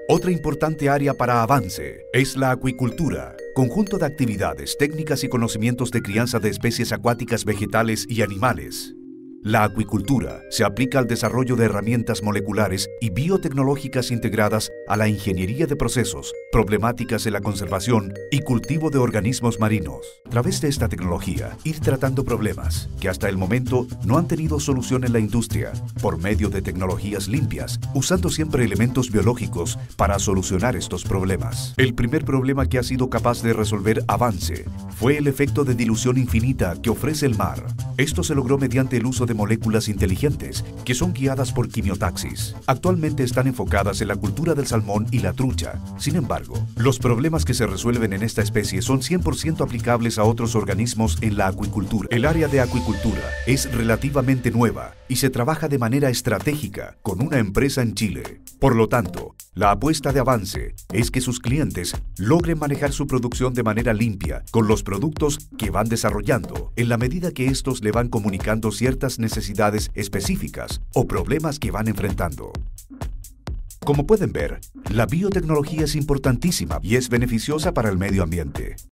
Otra importante área para avance es la acuicultura, conjunto de actividades, técnicas y conocimientos de crianza de especies acuáticas, vegetales y animales. La acuicultura se aplica al desarrollo de herramientas moleculares y biotecnológicas integradas a la ingeniería de procesos, problemáticas en la conservación y cultivo de organismos marinos. A través de esta tecnología, ir tratando problemas que hasta el momento no han tenido solución en la industria, por medio de tecnologías limpias, usando siempre elementos biológicos para solucionar estos problemas. El primer problema que ha sido capaz de resolver Avance fue el efecto de dilución infinita que ofrece el mar. Esto se logró mediante el uso de moléculas inteligentes que son guiadas por quimiotaxis. Actualmente están enfocadas en la cultura del salmón y la trucha. Sin embargo, los problemas que se resuelven en esta especie son 100% aplicables a otros organismos en la acuicultura. El área de acuicultura es relativamente nueva y se trabaja de manera estratégica con una empresa en Chile. Por lo tanto, la apuesta de Avance es que sus clientes logren manejar su producción de manera limpia con los productos que van desarrollando, en la medida que estos le van comunicando ciertas necesidades específicas o problemas que van enfrentando. Como pueden ver, la biotecnología es importantísima y es beneficiosa para el medio ambiente.